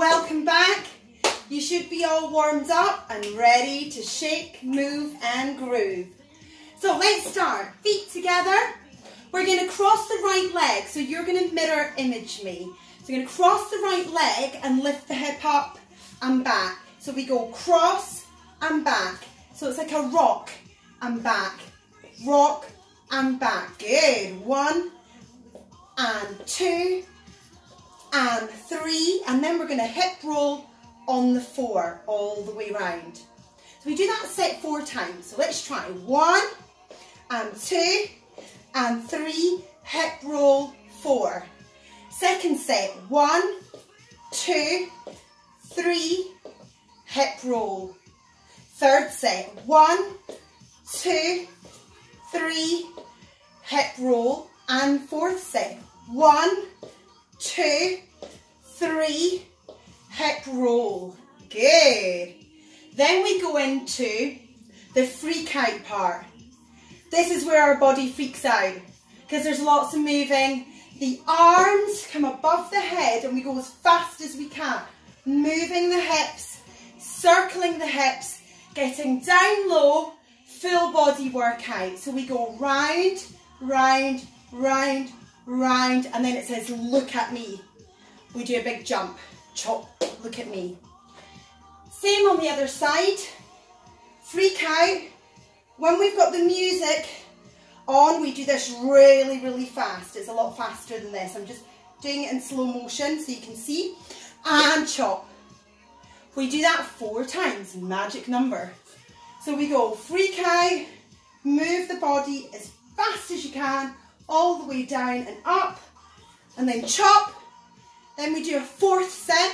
welcome back. You should be all warmed up and ready to shake, move and groove. So let's start. Feet together. We're going to cross the right leg, so you're going to mirror image me. So you're going to cross the right leg and lift the hip up and back. So we go cross and back. So it's like a rock and back, rock and back. Good. 1 and 2 and 3, and then we're going to hip roll on the 4 all the way round. So we do that set 4 times. So let's try 1 and 2 and 3, hip roll 4. Second set, 1, 2, 3, hip roll. Third set, 1, 2, 3, hip roll. And fourth set, 1, 2, 3, hip roll. Good. Then we go into the freak out part. This is where our body freaks out because there's lots of moving. The arms come above the head and we go as fast as we can. Moving the hips, circling the hips, getting down low, full body workout. So we go round, round, round, round, and then it says look at me. We do a big jump, chop, look at me. Same on the other side. Freak out. When we've got the music on, we do this really, really fast. It's a lot faster than this. I'm just doing it in slow motion so you can see. And chop. We do that 4 times, magic number. So we go freak out, move the body as fast as you can, all the way down and up, and then chop. Then we do a 4th set.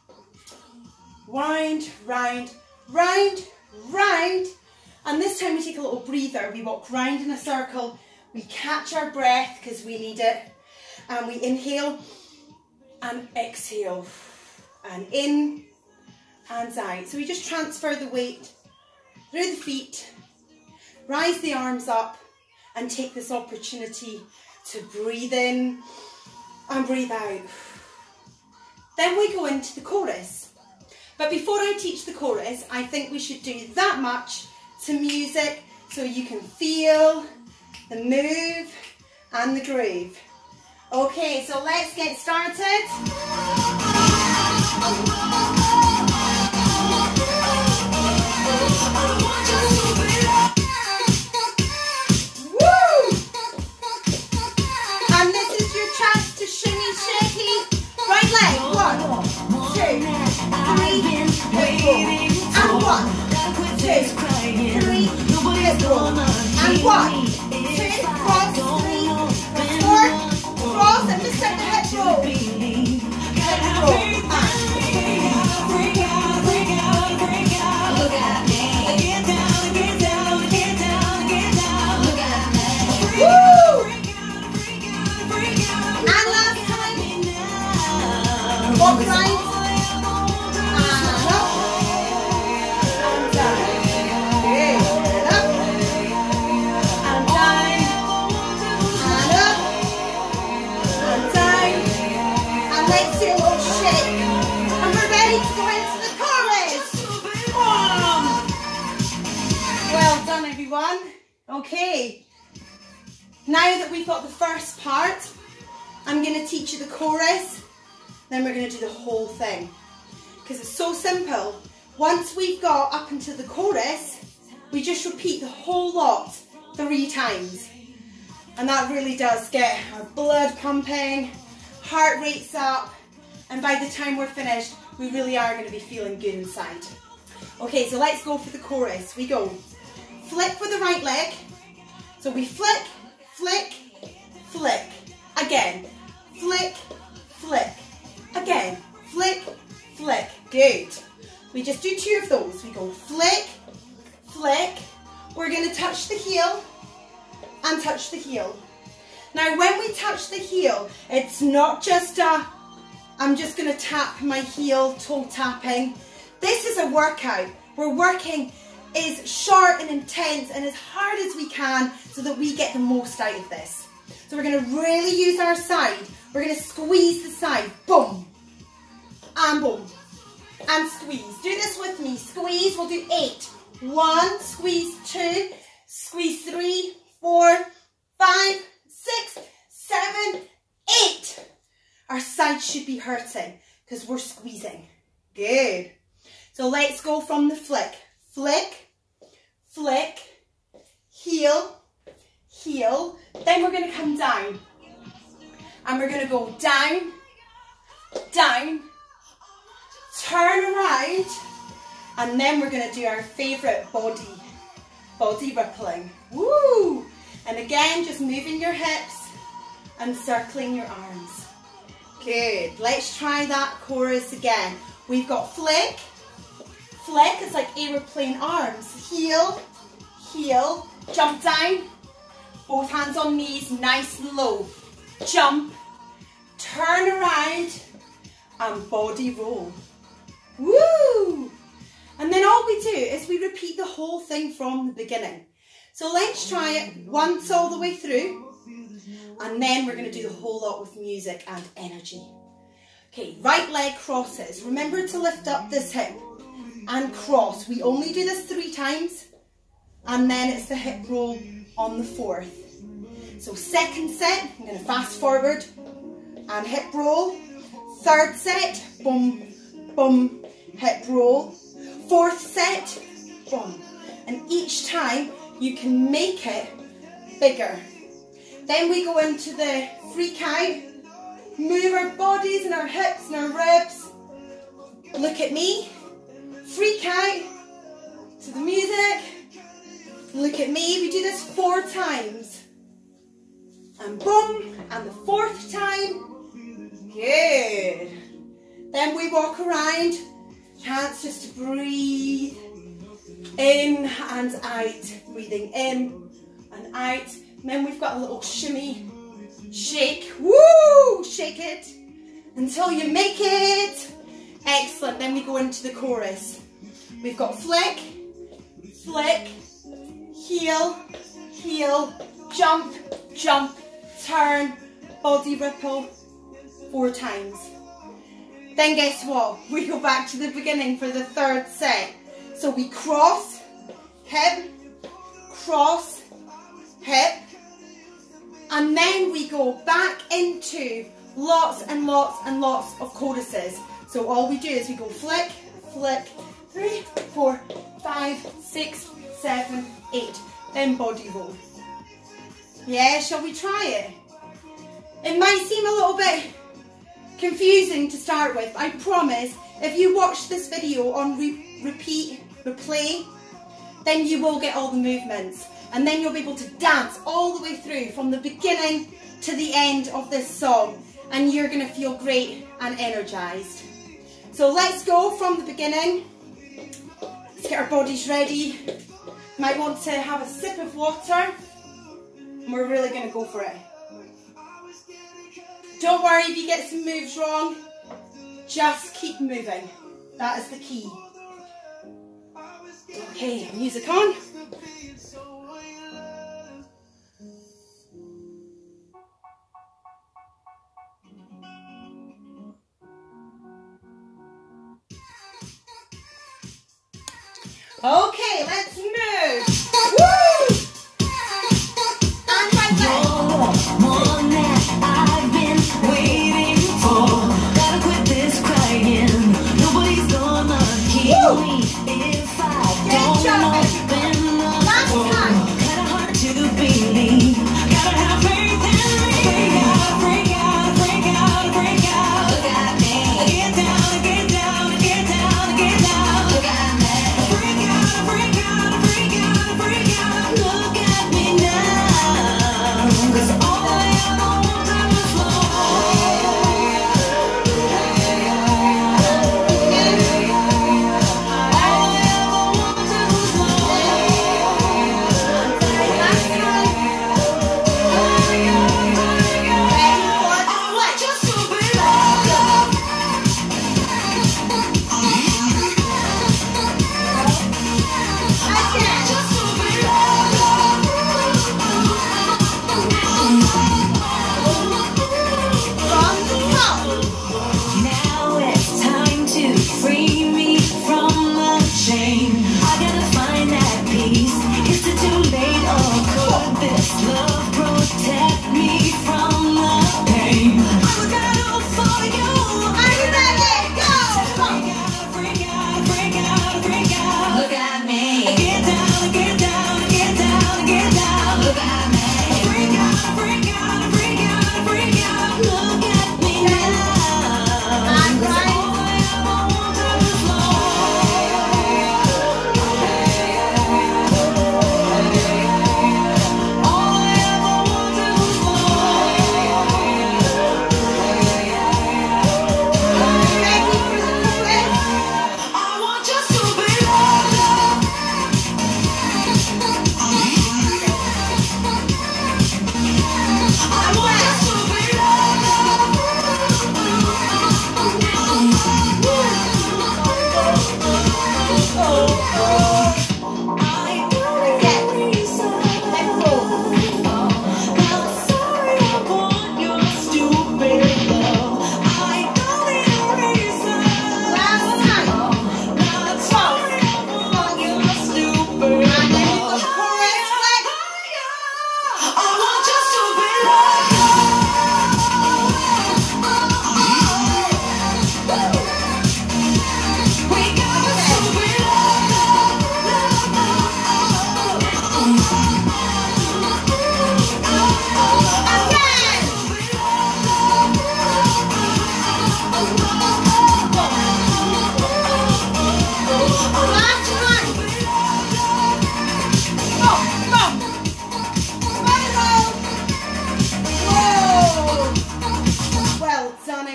Round, round, round, round. And this time we take a little breather. We walk round in a circle. We catch our breath because we need it. And we inhale and exhale. And in and out. So we just transfer the weight through the feet. Rise the arms up and take this opportunity to breathe in and breathe out. Then we go into the chorus. But before I teach the chorus, I think we should do that much to music so you can feel the move and the groove. Okay, so let's get started. Woo! And this is your chance to shimmy, shaky. Right leg, 1, 2, 3, and 1, 2, 3, hip roll, and 1, 2, cross, 3, 4, cross, and just set the hip roll, hip roll, and look at me, get down, get down, get down, get down, look at me, woo, and last time, walk right, okay, now that we've got the first part, I'm going to teach you the chorus, then we're going to do the whole thing. Because it's so simple. Once we've got up into the chorus, we just repeat the whole lot 3 times. And that really does get our blood pumping, heart rate's up, and by the time we're finished, we really are going to be feeling good inside. Okay, so let's go for the chorus. We go. Flick with the right leg. So we flick, flick, flick. Again. Flick, flick. Again. Flick, flick. Good. We just do 2 of those. We go flick, flick. We're going to touch the heel and touch the heel. Now when we touch the heel, it's not just I'm just going to tap my heel, toe tapping. This is a workout. We're working is short and intense and as hard as we can so that we get the most out of this. So we're going to really use our side. We're going to squeeze the side. Boom. and boom. And squeeze. Do this with me. Squeeze, we'll do 8. 1, squeeze 2, squeeze 3, 4, 5, 6, 7, 8. Our sides should be hurting because we're squeezing. Good. So let's go from the flick. Flick, flick, heel, heel. Then we're going to come down. And we're going to go down, down, turn around, and then we're going to do our favourite body rippling. Woo! And again, just moving your hips and circling your arms. Good. Let's try that chorus again. We've got flick, flick, it's like aeroplane arms. Heel, heel, jump down, both hands on knees, nice and low. Jump, turn around, and body roll. Woo! And then all we do is we repeat the whole thing from the beginning. So let's try it once all the way through, and then we're going to do the whole lot with music and energy. Okay, right leg crosses. Remember to lift up this hip and cross. We only do this 3 times, and then it's the hip roll on the 4th. So second set, I'm going to fast forward and hip roll. 3rd set, boom, boom, hip roll. 4th set, boom. And each time you can make it bigger. Then we go into the freak out. Move our bodies and our hips and our ribs. Look at me. Freak out to the music. Look at me. We do this 4 times. And boom. And the 4th time. Good. Then we walk around. Chance just to breathe. In and out. Breathing in and out. And then we've got a little shimmy. Shake. Woo! Shake it until you make it. Excellent. Then we go into the chorus. We've got flick, flick, heel, heel, jump, jump, turn, body ripple 4 times. Then guess what? We go back to the beginning for the 3rd set. So we cross, hip, cross, hip, and then we go back into lots and lots and lots of choruses. So all we do is we go flick, flick, 3, 4, 5, 6, 7, 8. Then body roll. Yeah, shall we try it? It might seem a little bit confusing to start with. I promise, if you watch this video on repeat, replay, then you will get all the movements. And then you'll be able to dance all the way through from the beginning to the end of this song. And you're going to feel great and energized. So let's go from the beginning. Let's get our bodies ready. Might want to have a sip of water. And we're really going to go for it. Don't worry if you get some moves wrong. Just keep moving. That is the key. Okay, music on. Okay, let's move. Woo! And right leg. One that I've been waiting for. Gotta quit this crying. Nobody's gonna keep me if I don't open up. Kinda hard to believe. Gotta have faith in me. Break out, break out, break out, break out. Look at me. Get down, get down, get down, get down. Look at me. Break out, break out, break out, break out.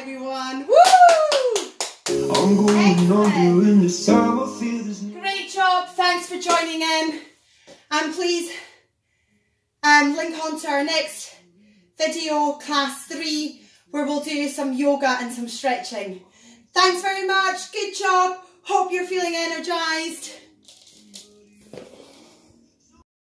everyone. Woo! I'm going on doing this time. I feel this. Great job. Thanks for joining in. And please link on to our next video, class 3, where we'll do some yoga and some stretching. Thanks very much. Good job. Hope you're feeling energized.